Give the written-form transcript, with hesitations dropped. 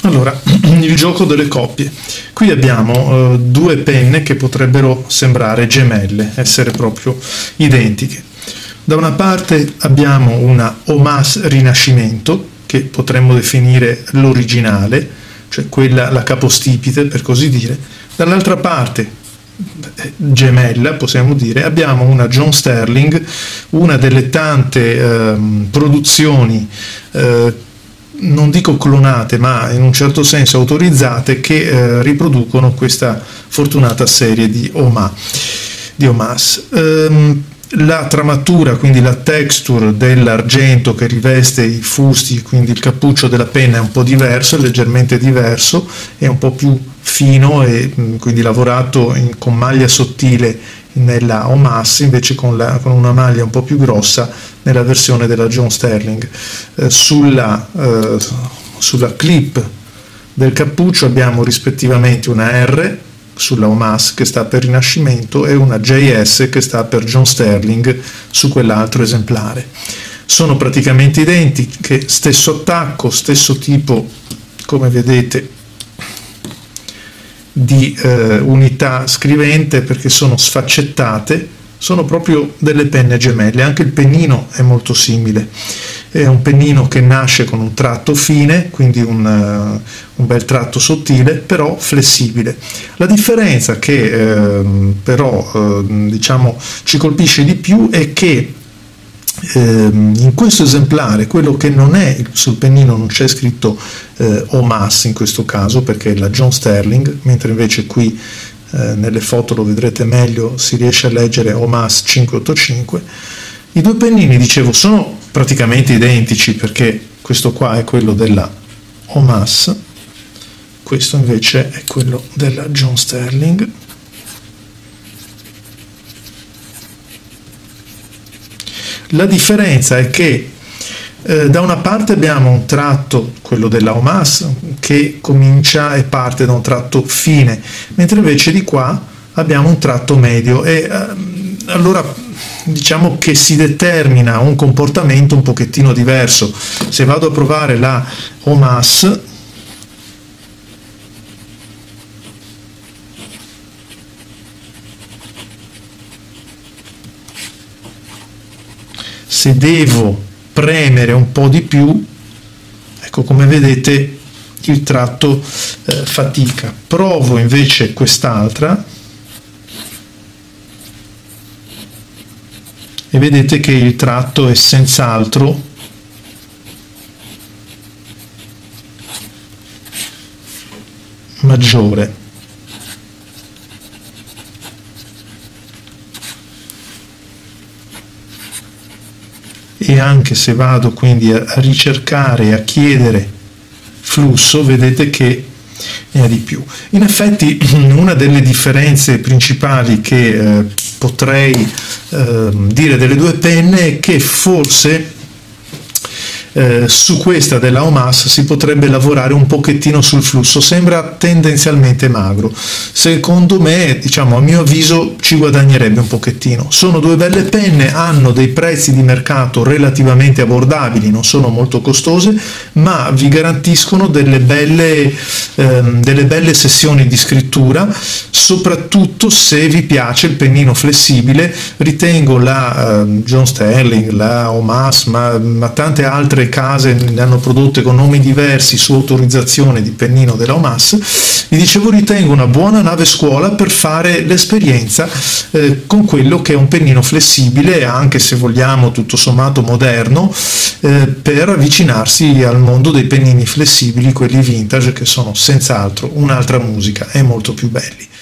Allora, il gioco delle coppie. Qui abbiamo due penne che potrebbero sembrare gemelle, essere proprio identiche. Da una parte abbiamo una Omas Rinascimento, che potremmo definire l'originale, cioè quella, la capostipite per così dire. Dall'altra parte, gemella possiamo dire, abbiamo una John Sterling, una delle tante produzioni non dico clonate, ma in un certo senso autorizzate, che riproducono questa fortunata serie di Omas. La tramatura, quindi la texture dell'argento che riveste i fusti, quindi il cappuccio della penna è un po' diverso, è leggermente diverso, è un po' più fino e quindi lavorato con maglia sottile nella Omas, invece con una maglia un po' più grossa nella versione della John Sterling. Sulla clip del cappuccio abbiamo rispettivamente una R sulla Omas che sta per Rinascimento e una JS che sta per John Sterling su quell'altro esemplare. Sono praticamente identiche, stesso attacco, stesso tipo, come vedete, di unità scrivente, perché sono sfaccettate, sono proprio delle penne gemelle. Anche il pennino è molto simile, è un pennino che nasce con un tratto fine, quindi un bel tratto sottile, però flessibile. La differenza che però diciamo ci colpisce di più è che in questo esemplare, quello che non è sul pennino, non c'è scritto Omas in questo caso, perché è la John Sterling, mentre invece qui nelle foto lo vedrete meglio, si riesce a leggere Omas 585. I due pennini, dicevo, sono praticamente identici, perché questo qua è quello della Omas, questo invece è quello della John Sterling. La differenza è che da una parte abbiamo un tratto, quello della Omas, che comincia e parte da un tratto fine, mentre invece di qua abbiamo un tratto medio, e allora diciamo che si determina un comportamento un pochettino diverso. Se vado a provare la Omas, se devo premere un po' di più, ecco, come vedete il tratto fatica. Provo invece quest'altra e vedete che il tratto è senz'altro maggiore. E anche se vado quindi a ricercare e a chiedere flusso, vedete che ne ha di più. In effetti una delle differenze principali che potrei dire delle due penne è che forse su questa della Omas si potrebbe lavorare un pochettino sul flusso, sembra tendenzialmente magro. Secondo me, diciamo, a mio avviso ci guadagnerebbe un pochettino. Sono due belle penne, hanno dei prezzi di mercato relativamente abbordabili, non sono molto costose, ma vi garantiscono delle belle sessioni di scrittura, soprattutto se vi piace il pennino flessibile. Ritengo la John Sterling, la Omas, ma tante altre case ne hanno prodotte con nomi diversi su autorizzazione di pennino della Omas. Vi dicevo, ritengo una buona nave scuola per fare l'esperienza con quello che è un pennino flessibile, anche se vogliamo tutto sommato moderno, per avvicinarsi al mondo dei pennini flessibili, quelli vintage, che sono senz'altro un'altra musica e molto più belli.